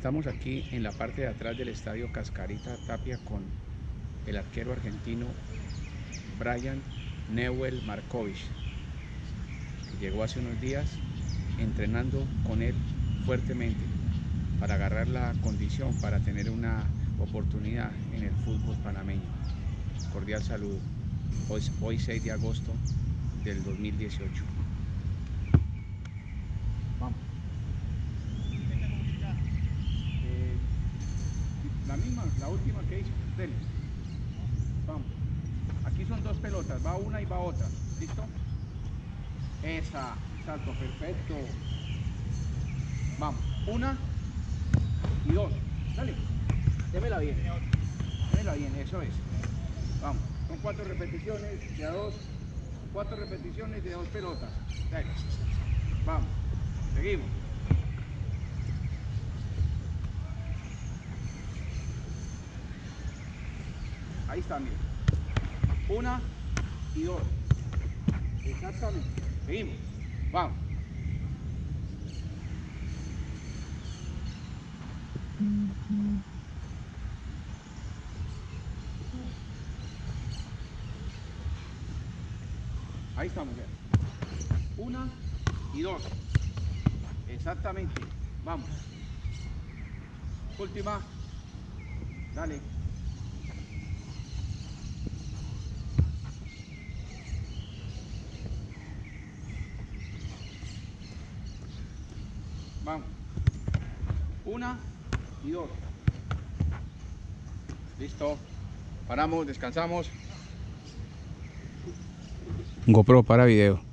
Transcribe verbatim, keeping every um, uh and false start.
Estamos aquí en la parte de atrás del estadio Cascarita Tapia con el arquero argentino Brian Newell Markovich, que llegó hace unos días, entrenando con él fuertemente para agarrar la condición, para tener una oportunidad en el fútbol panameño. Cordial saludo. Hoy, hoy seis de agosto del dos mil dieciocho. Vamos. Eh, la misma, la última que hizo. Dele. Vamos. Aquí son dos pelotas, va una y va otra. ¿Listo? Esa, salto, perfecto. Vamos, una y dos. Dale. Démela bien. Démela bien, eso es. Vamos, son cuatro repeticiones de a dos. Cuatro repeticiones de dos pelotas. Dale. Vamos, seguimos. Ahí está, mira. Una y dos. Exactamente. Seguimos. Vamos. Ahí estamos ya. Una y dos. Exactamente. Vamos. Última. Dale. Vamos. Una y dos. Listo. Paramos, descansamos. GoPro para video.